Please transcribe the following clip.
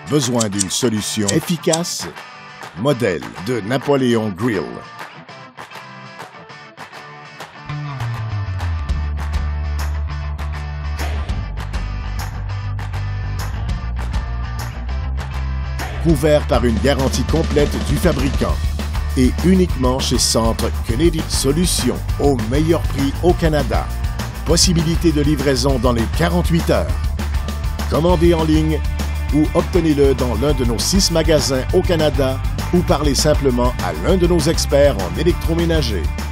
Besoin d'une solution efficace? Modèle de Napoléon Grill. Couvert par une garantie complète du fabricant et uniquement chez Centre Kennedy. Solution au meilleur prix au Canada. Possibilité de livraison dans les 48 heures. Commandez en ligne ou obtenez-le dans l'un de nos 6 magasins au Canada ou parlez simplement à l'un de nos experts en électroménager.